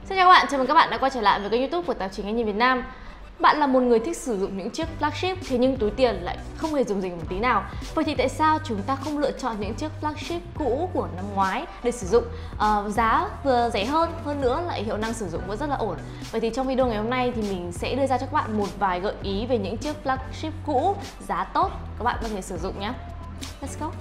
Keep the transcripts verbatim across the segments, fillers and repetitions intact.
Xin chào các bạn, chào mừng các bạn đã quay trở lại với kênh YouTube của Tạp chí Ngành Nhìn Việt Nam. Bạn là một người thích sử dụng những chiếc flagship, thế nhưng túi tiền lại không hề dùng dình một tí nào. Vậy thì tại sao chúng ta không lựa chọn những chiếc flagship cũ của năm ngoái để sử dụng? uh, Giá vừa rẻ hơn, hơn nữa lại hiệu năng sử dụng vẫn rất là ổn. Vậy thì trong video ngày hôm nay thì mình sẽ đưa ra cho các bạn một vài gợi ý về những chiếc flagship cũ giá tốt các bạn có thể sử dụng nhé. Let's go!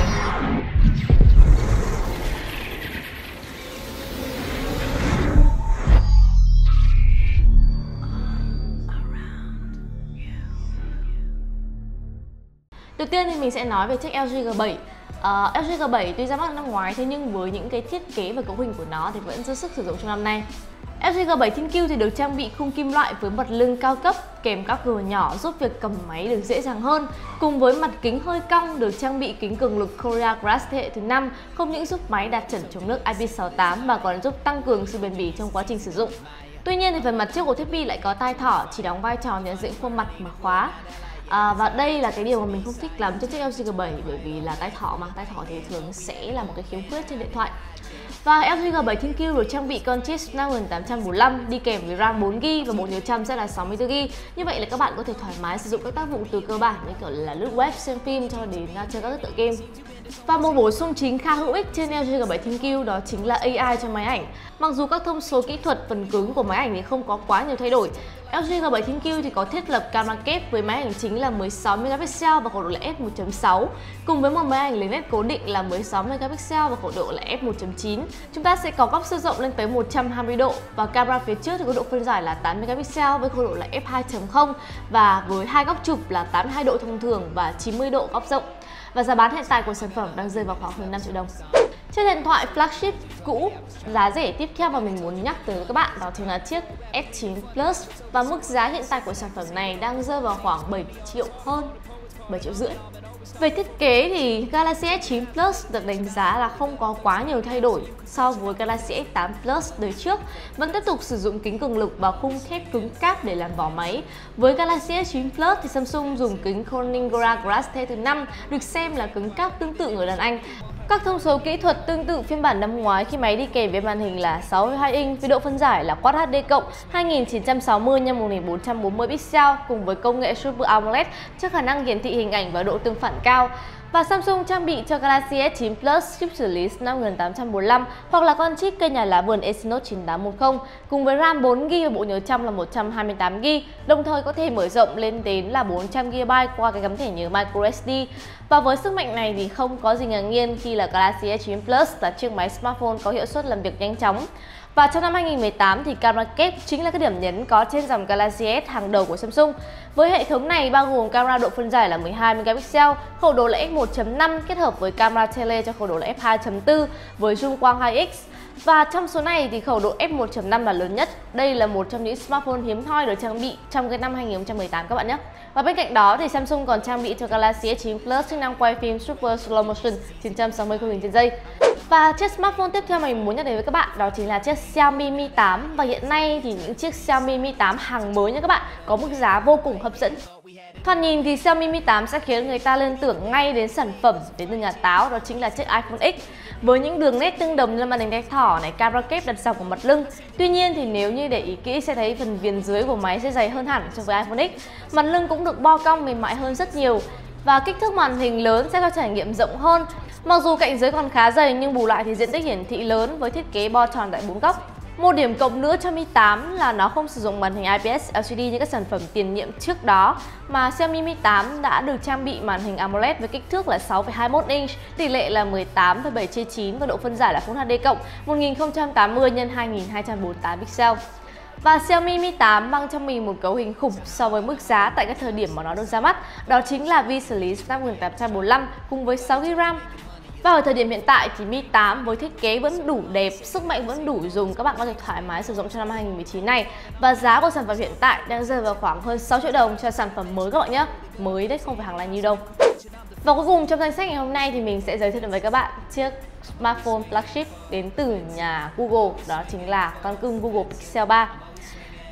Đầu tiên thì mình sẽ nói về chiếc L G G bảy. uh, L G G bảy tuy ra mắt năm ngoái, thế nhưng với những cái thiết kế và cấu hình của nó thì vẫn dư sức sử dụng trong năm nay. L G G bảy ThinQ thì được trang bị khung kim loại với mặt lưng cao cấp kèm các gờ nhỏ giúp việc cầm máy được dễ dàng hơn. Cùng với mặt kính hơi cong được trang bị kính cường lực Korea Glass thế hệ thứ năm, không những giúp máy đạt chuẩn chống nước I P sáu tám mà còn giúp tăng cường sự bền bỉ trong quá trình sử dụng. Tuy nhiên thì phần mặt trước của thiết bị lại có tai thỏ chỉ đóng vai trò nhận diện khuôn mặt mà khóa. À, và đây là cái điều mà mình không thích lắm trên chiếc L G G bảy, bởi vì là tai thỏ mà tai thỏ thì thường sẽ là một cái khiếm khuyết trên điện thoại. Và L G G bảy ThinQ được trang bị con chip Snapdragon tám trăm bốn mươi lăm đi kèm với RAM bốn gi ga bai và bộ nhớ trong sẽ là sáu mươi tư gi ga bai. Như vậy là các bạn có thể thoải mái sử dụng các tác vụ từ cơ bản như kiểu là lướt web, xem phim cho đến uh, chơi các tựa game. Và một bổ sung chính khá hữu ích trên L G G bảy ThinQ đó chính là A I trong máy ảnh. Mặc dù các thông số kỹ thuật phần cứng của máy ảnh thì không có quá nhiều thay đổi, L G G bảy ThinQ thì có thiết lập camera kép với máy ảnh chính là mười sáu megapixel và khẩu độ là f một chấm sáu, cùng với một máy ảnh lấy nét cố định là mười sáu megapixel và khẩu độ là f một chấm chín. Chúng ta sẽ có góc siêu rộng lên tới một trăm hai mươi độ và camera phía trước thì có độ phân giải là tám megapixel với khẩu độ là f hai chấm không và với hai góc chụp là tám mươi hai độ thông thường và chín mươi độ góc rộng. Và giá bán hiện tại của sản phẩm đang rơi vào khoảng hơn năm triệu đồng. Chiếc điện thoại flagship cũ giá rẻ tiếp theo mà mình muốn nhắc tới với các bạn đó chính là chiếc S chín Plus, và mức giá hiện tại của sản phẩm này đang rơi vào khoảng bảy triệu hơn, bảy triệu rưỡi. Về thiết kế thì Galaxy S chín Plus được đánh giá là không có quá nhiều thay đổi so với Galaxy S tám Plus đời trước, vẫn tiếp tục sử dụng kính cường lực và khung thép cứng cáp để làm vỏ máy. Với Galaxy S chín Plus thì Samsung dùng kính Corning Gorilla Glass thế hệ thứ năm, được xem là cứng cáp tương tự người đàn anh. Các thông số kỹ thuật tương tự phiên bản năm ngoái khi máy đi kèm với màn hình là sáu mươi hai inch với độ phân giải là Quad H D cộng hai nghìn chín trăm sáu mươi nhân một nghìn bốn trăm bốn mươi pixel cùng với công nghệ Super AMOLED cho khả năng hiển thị hình ảnh và độ tương phản cao. Và Samsung trang bị cho Galaxy S chín Plus chip xử lý Snapdragon tám trăm bốn mươi lăm hoặc là con chip cây nhà lá vườn Exynos chín tám một không cùng với RAM bốn gi ga bai và bộ nhớ trong là một trăm hai mươi tám gi ga bai, đồng thời có thể mở rộng lên đến là bốn trăm gi ga bai qua cái gắm thẻ nhớ microSD. Và với sức mạnh này thì không có gì ngạc nhiên khi là Galaxy S chín Plus là chiếc máy smartphone có hiệu suất làm việc nhanh chóng. Và trong năm hai nghìn không trăm mười tám thì camera kép chính là cái điểm nhấn có trên dòng Galaxy S hàng đầu của Samsung. Với hệ thống này bao gồm camera độ phân giải là mười hai megapixel, khẩu độ là f một chấm năm kết hợp với camera tele cho khẩu độ là f hai chấm bốn với zoom quang hai x. Và trong số này thì khẩu độ f một chấm năm là lớn nhất. Đây là một trong những smartphone hiếm hoi được trang bị trong cái năm hai nghìn không trăm mười tám các bạn nhé. Và bên cạnh đó thì Samsung còn trang bị cho Galaxy S chín Plus chức năng quay phim Super Slow Motion chín trăm sáu mươi khung hình trên giây. Và chiếc smartphone tiếp theo mình muốn nhắc đến với các bạn đó chính là chiếc Xiaomi Mi tám. Và hiện nay thì những chiếc Xiaomi Mi tám hàng mới nha các bạn có mức giá vô cùng hấp dẫn. Thoạt nhìn thì Xiaomi Mi tám sẽ khiến người ta liên tưởng ngay đến sản phẩm đến từ nhà táo, đó chính là chiếc iPhone X với những đường nét tương đồng như màn hình tai thỏ này, camera kép đặt dọc của mặt lưng. Tuy nhiên thì nếu như để ý kỹ sẽ thấy phần viền dưới của máy sẽ dày hơn hẳn so với iPhone X. Mặt lưng cũng được bo cong mềm mại hơn rất nhiều và kích thước màn hình lớn sẽ cho trải nghiệm rộng hơn. Mặc dù cạnh dưới còn khá dày nhưng bù lại thì diện tích hiển thị lớn với thiết kế bo tròn tại bốn góc. Một điểm cộng nữa cho Mi tám là nó không sử dụng màn hình I P S L C D như các sản phẩm tiền nhiệm trước đó, mà Xiaomi Mi tám đã được trang bị màn hình AMOLED với kích thước là sáu phẩy hai mươi mốt inch, tỷ lệ là mười tám phẩy bảy chia chín và độ phân giải là Full H D cộng một nghìn không trăm tám mươi nhân hai nghìn hai trăm bốn mươi tám pixel. Và Xiaomi Mi tám mang trong mình một cấu hình khủng so với mức giá tại các thời điểm mà nó được ra mắt, đó chính là vi xử lý Snapdragon tám trăm bốn mươi lăm cùng với sáu gi ga bai RAM. Và ở thời điểm hiện tại thì Mi tám với thiết kế vẫn đủ đẹp, sức mạnh vẫn đủ dùng, các bạn có thể thoải mái sử dụng trong năm hai nghìn không trăm mười chín này. Và giá của sản phẩm hiện tại đang rơi vào khoảng hơn sáu triệu đồng cho sản phẩm mới các bạn nhé. Mới đấy, không phải hàng là như đâu. Và cuối cùng trong danh sách ngày hôm nay thì mình sẽ giới thiệu đến với các bạn chiếc smartphone flagship đến từ nhà Google, đó chính là con cưng Google Pixel ba.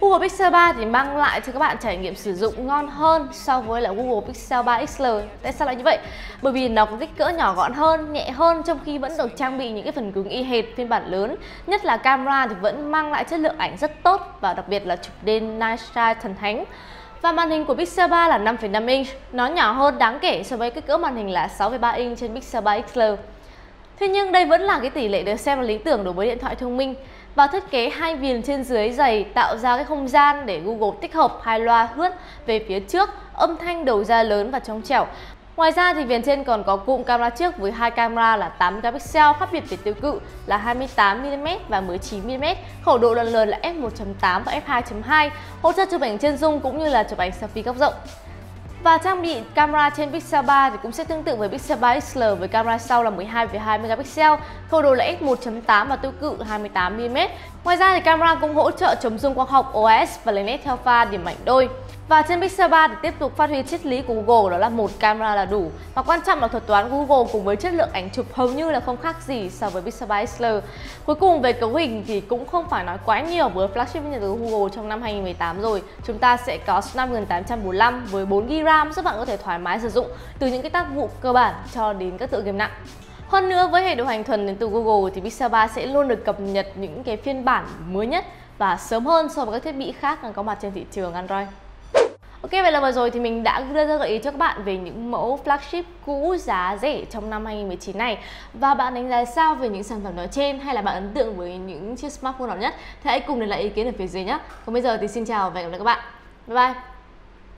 Google Pixel ba thì mang lại cho các bạn trải nghiệm sử dụng ngon hơn so với là Google Pixel ba ích lờ. Tại sao lại như vậy? Bởi vì nó có kích cỡ nhỏ gọn hơn, nhẹ hơn, trong khi vẫn được trang bị những cái phần cứng y hệt phiên bản lớn. Nhất là camera thì vẫn mang lại chất lượng ảnh rất tốt và đặc biệt là chụp đêm night shine thần thánh. Và màn hình của Pixel ba là năm phẩy năm inch, nó nhỏ hơn đáng kể so với kích cỡ màn hình là sáu phẩy ba inch trên Pixel ba ích lờ. Thế nhưng đây vẫn là cái tỷ lệ được xem là lý tưởng đối với điện thoại thông minh. Và thiết kế hai viền trên dưới dày tạo ra cái không gian để Google tích hợp hai loa hướt về phía trước, âm thanh đầu ra lớn và trong trẻo. Ngoài ra thì viền trên còn có cụm camera trước với hai camera là tám megapixel, khác biệt về tiêu cự là hai mươi tám mi li mét và mười chín mi li mét, khẩu độ lần lượt là f một chấm tám và f hai chấm hai, hỗ trợ chụp ảnh chân dung cũng như là chụp ảnh selfie góc rộng. Và trang bị camera trên Pixel ba thì cũng sẽ tương tự với Pixel ba ích lờ với camera sau là mười hai phẩy hai megapixel, khẩu độ là f một chấm tám và tiêu cự hai mươi tám mi li mét. Ngoài ra thì camera cũng hỗ trợ chống zoom quang học o ét và lấy nét theo pha điểm ảnh đôi. Và trên Pixel ba thì tiếp tục phát huy triết lý của Google, đó là một camera là đủ. Và quan trọng là thuật toán Google cùng với chất lượng ảnh chụp hầu như là không khác gì so với Pixel ba ích lờ. Cuối cùng về cấu hình thì cũng không phải nói quá nhiều với flagship nhận từ Google trong năm hai nghìn không trăm mười tám rồi. Chúng ta sẽ có Snapdragon tám trăm bốn mươi lăm với bốn gi-ga-bai RAM giúp bạn có thể thoải mái sử dụng từ những cái tác vụ cơ bản cho đến các tựa game nặng. Hơn nữa với hệ điều hành thuần đến từ Google thì Pixel ba sẽ luôn được cập nhật những cái phiên bản mới nhất và sớm hơn so với các thiết bị khác đang có mặt trên thị trường Android. Ok, vậy là vừa rồi thì mình đã đưa ra gợi ý cho các bạn về những mẫu flagship cũ giá rẻ trong năm hai nghìn không trăm mười chín này. Và bạn đánh giá sao về những sản phẩm nói trên, hay là bạn ấn tượng với những chiếc smartphone nào nhất? Thì hãy cùng để lại ý kiến ở phía dưới nhé. Còn bây giờ thì xin chào và hẹn gặp lại các bạn. Bye bye!